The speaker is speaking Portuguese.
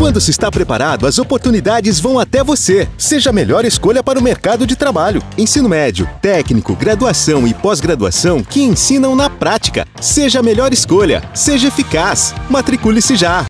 Quando se está preparado, as oportunidades vão até você. Seja a melhor escolha para o mercado de trabalho. Ensino médio, técnico, graduação e pós-graduação que ensinam na prática. Seja a melhor escolha. Seja eficaz. Matricule-se já.